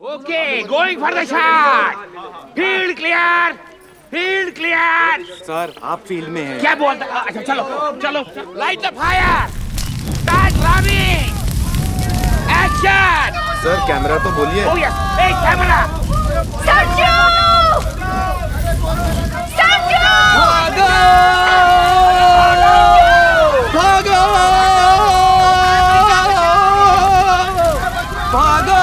Okay, going for the shot. Field clear. Field clear. Sir आप field में हैं। क्या बोलता? अच्छा चलो चलो light the fire. Start running. Action. Sir camera तो बोलिए। Oh yes. Hey camera. Sergio! Sergio! भागो! भागो! भागो!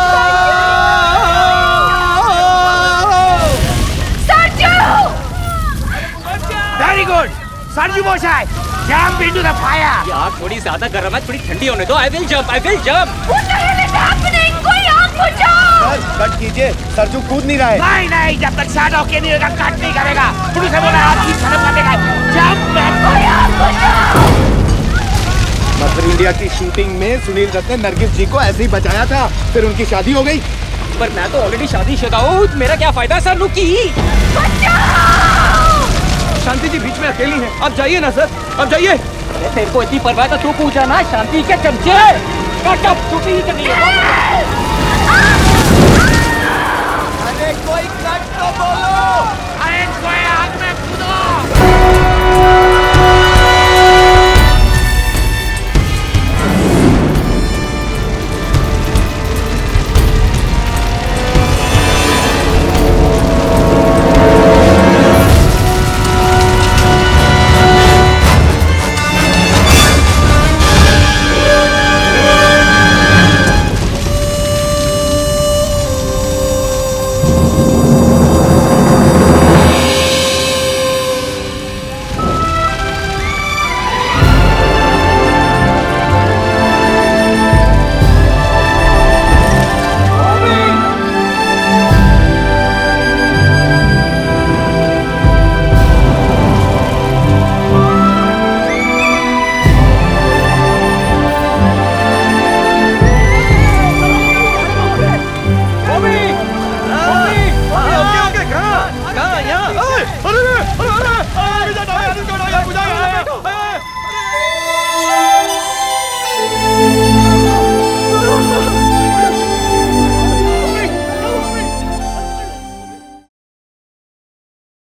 Very good. Sergio Boshai, jump into the fire. यार थोड़ी ज्यादा गर्म है, थोड़ी ठंडी होने दो। I will jump. What the hell is happening? कोई आग बुझाओ! सर कट कीजिए, सरजू कूद नहीं रहा है। नहीं, जब तक शॉट ओके नहीं होगा कट नहीं करेगा। पुलिस से बोला आप चीज खत्म कर देगा। Jump man. कोई आग बुझाओ! मदर इंडिया की शूटिंग में सुनील दत्त ने नरगिस जी को ऐसे ही बचाया था, फिर उनकी शादी हो गई। पर मैं तो ऑलरेडी शादीशुदा हूँ, मेरा क्या फायदा सर लुक की? शांति जी बीच में अकेली हैं। आप जाइए ना सर, आप जाइए। अरे तेरे को इतनी परवाह तो तू पूछा ना, शांति के चमचे। कट अप, छुट्टी ही करनी है।